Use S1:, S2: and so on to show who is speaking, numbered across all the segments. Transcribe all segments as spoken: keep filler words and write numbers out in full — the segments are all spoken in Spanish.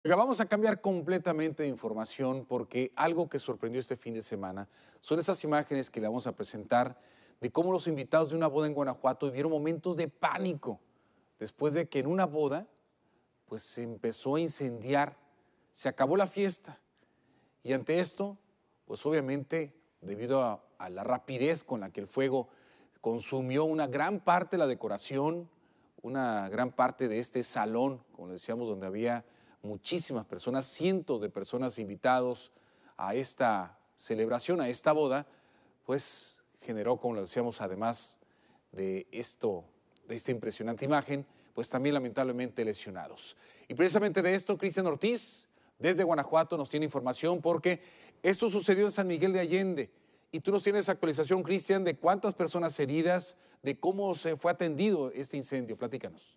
S1: Oiga, vamos a cambiar completamente de información porque algo que sorprendió este fin de semana son esas imágenes que le vamos a presentar de cómo los invitados de una boda en Guanajuato vivieron momentos de pánico después de que en una boda pues se empezó a incendiar, se acabó la fiesta y ante esto pues obviamente debido a, a la rapidez con la que el fuego consumió una gran parte de la decoración, una gran parte de este salón, como le decíamos, donde había muchísimas personas, cientos de personas invitados a esta celebración, a esta boda, pues generó, como lo decíamos, además de esto, de esta impresionante imagen, pues también lamentablemente lesionados. Y precisamente de esto, Cristian Ortiz, desde Guanajuato, nos tiene información porque esto sucedió en San Miguel de Allende. Y tú nos tienes actualización, Cristian, de cuántas personas heridas, de cómo se fue atendido este incendio. Platícanos.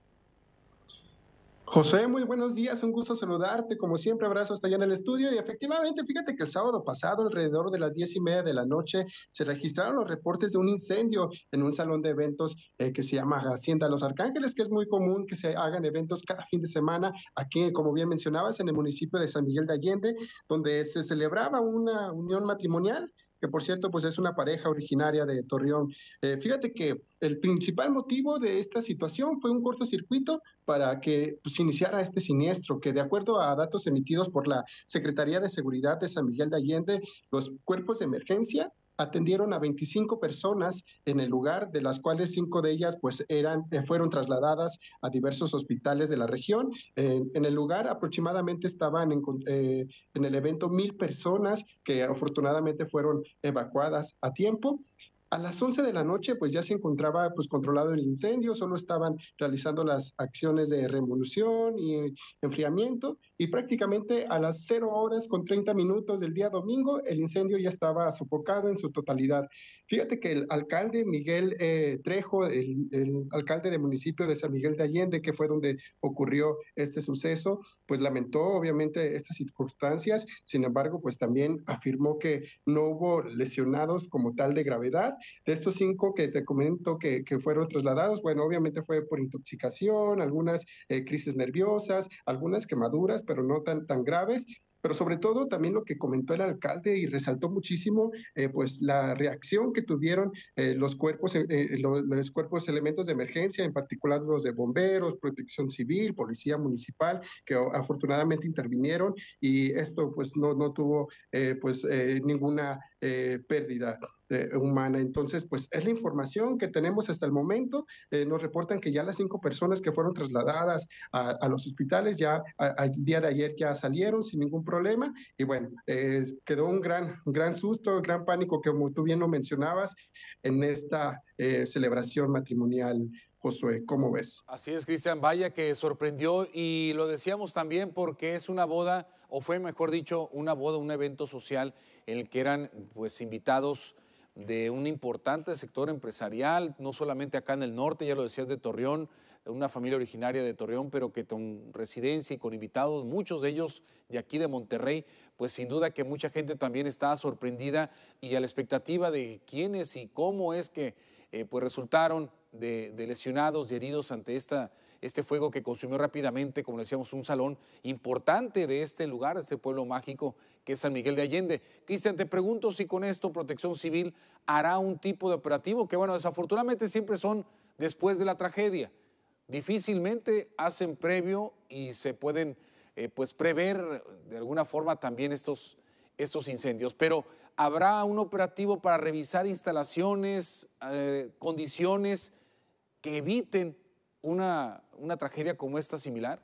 S2: José, muy buenos días, un gusto saludarte, como siempre, abrazo hasta allá en el estudio y efectivamente, fíjate que el sábado pasado, alrededor de las diez y media de la noche, se registraron los reportes de un incendio en un salón de eventos eh, que se llama Hacienda Los Arcángeles, que es muy común que se hagan eventos cada fin de semana aquí, como bien mencionabas, en el municipio de San Miguel de Allende, donde se celebraba una unión matrimonial, que por cierto, pues es una pareja originaria de Torreón. Eh, fíjate que el principal motivo de esta situación fue un cortocircuito para que pues, iniciara este siniestro, que de acuerdo a datos emitidos por la Secretaría de Seguridad de San Miguel de Allende, los cuerpos de emergencia atendieron a veinticinco personas en el lugar, de las cuales cinco de ellas pues eran, eh, fueron trasladadas a diversos hospitales de la región. Eh, en el lugar aproximadamente estaban en, eh, en el evento mil personas que afortunadamente fueron evacuadas a tiempo. A las once de la noche, pues ya se encontraba pues controlado el incendio, solo estaban realizando las acciones de revolución y enfriamiento y prácticamente a las cero horas con treinta minutos del día domingo el incendio ya estaba sofocado en su totalidad. Fíjate que el alcalde Miguel eh, Trejo, el, el alcalde del municipio de San Miguel de Allende, que fue donde ocurrió este suceso, pues lamentó obviamente estas circunstancias, sin embargo, pues también afirmó que no hubo lesionados como tal de gravedad. De estos cinco que te comento que, que fueron trasladados, bueno, obviamente fue por intoxicación, algunas eh, crisis nerviosas, algunas quemaduras, pero no tan, tan graves. Pero sobre todo también lo que comentó el alcalde y resaltó muchísimo, eh, pues la reacción que tuvieron eh, los cuerpos, eh, eh, los, los cuerpos, elementos de emergencia, en particular los de bomberos, protección civil, policía municipal, que afortunadamente intervinieron y esto pues no, no tuvo eh, pues eh, ninguna eh, pérdida eh, humana. Entonces, pues es la información que tenemos hasta el momento. Eh, nos reportan que ya las cinco personas que fueron trasladadas a, a los hospitales ya al día de ayer ya salieron sin ningún problema. Y bueno, eh, quedó un gran, un gran susto, gran pánico, como tú bien lo mencionabas, en esta eh, celebración matrimonial. Josué, ¿cómo ves?
S1: Así es, Cristian, vaya que sorprendió y lo decíamos también porque es una boda, o fue mejor dicho, una boda, un evento social en el que eran pues invitados de un importante sector empresarial, no solamente acá en el norte, ya lo decías, de Torreón, una familia originaria de Torreón, pero que con residencia y con invitados, muchos de ellos de aquí de Monterrey, pues sin duda que mucha gente también estaba sorprendida y a la expectativa de quiénes y cómo es que eh, pues resultaron de, de lesionados y heridos ante esta, este fuego que consumió rápidamente, como decíamos, un salón importante de este lugar, de este pueblo mágico que es San Miguel de Allende. Cristian, te pregunto si con esto Protección Civil hará un tipo de operativo que, bueno, desafortunadamente siempre son después de la tragedia. Difícilmente hacen previo y se pueden eh, pues prever de alguna forma también estos, estos incendios, pero ¿habrá un operativo para revisar instalaciones, eh, condiciones que eviten una, una tragedia como esta similar?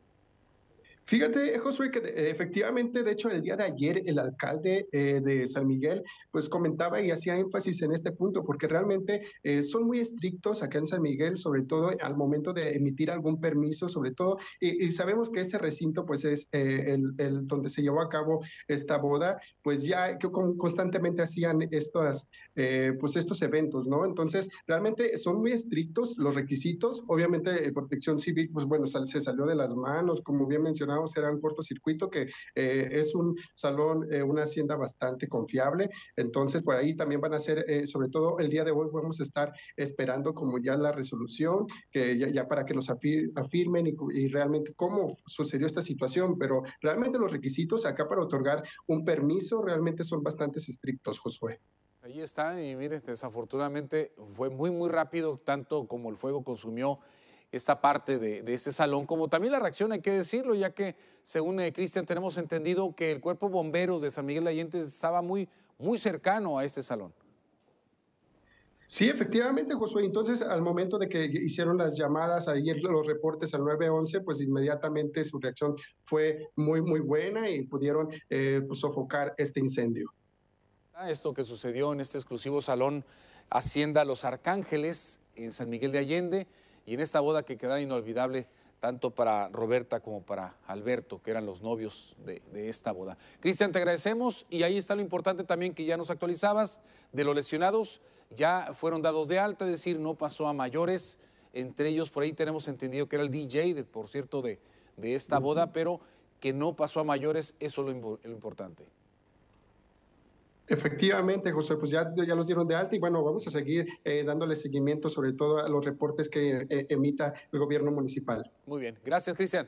S2: Fíjate, Josué, que de- efectivamente, de hecho, el día de ayer el alcalde eh, de San Miguel, pues comentaba y hacía énfasis en este punto, porque realmente eh, son muy estrictos acá en San Miguel, sobre todo al momento de emitir algún permiso, sobre todo, y, y sabemos que este recinto, pues es eh, el, el donde se llevó a cabo esta boda, pues ya que con- constantemente hacían estas, eh, pues estos eventos, ¿no? Entonces, realmente son muy estrictos los requisitos, obviamente, eh, Protección Civil, pues bueno, sal- se salió de las manos, como bien mencionaba mencionábamos era un cortocircuito, que eh, es un salón, eh, una hacienda bastante confiable. Entonces, por ahí también van a ser, eh, sobre todo el día de hoy, vamos a estar esperando como ya la resolución, que ya, ya para que nos afir, afirmen y, y realmente cómo sucedió esta situación, pero realmente los requisitos acá para otorgar un permiso realmente son bastante estrictos, Josué.
S1: Ahí está, y mire, desafortunadamente fue muy, muy rápido, tanto como el fuego consumió esta parte de, de ese salón, como también la reacción, hay que decirlo, ya que según eh, Cristian tenemos entendido que el Cuerpo de Bomberos de San Miguel de Allende estaba muy, muy cercano a este salón.
S2: Sí, efectivamente, Josué. Entonces, al momento de que hicieron las llamadas, ayer los reportes al nueve once, pues inmediatamente su reacción fue muy, muy buena y pudieron eh, pues, sofocar este incendio.
S1: Esto que sucedió en este exclusivo salón Hacienda Los Arcángeles en San Miguel de Allende y en esta boda que quedará inolvidable tanto para Roberta como para Alberto, que eran los novios de, de esta boda. Cristian, te agradecemos y ahí está lo importante también que ya nos actualizabas de los lesionados, ya fueron dados de alta, es decir, no pasó a mayores, entre ellos por ahí tenemos entendido que era el D J, de, por cierto, de, de esta boda, pero que no pasó a mayores, eso es lo, lo importante.
S2: Efectivamente, José, pues ya, ya los dieron de alta y bueno, vamos a seguir eh, dándole seguimiento sobre todo a los reportes que eh, emita el gobierno municipal.
S1: Muy bien, gracias, Cristian.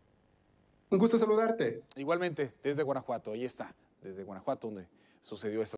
S2: Un gusto saludarte.
S1: Igualmente, desde Guanajuato, ahí está, desde Guanajuato donde sucedió esto.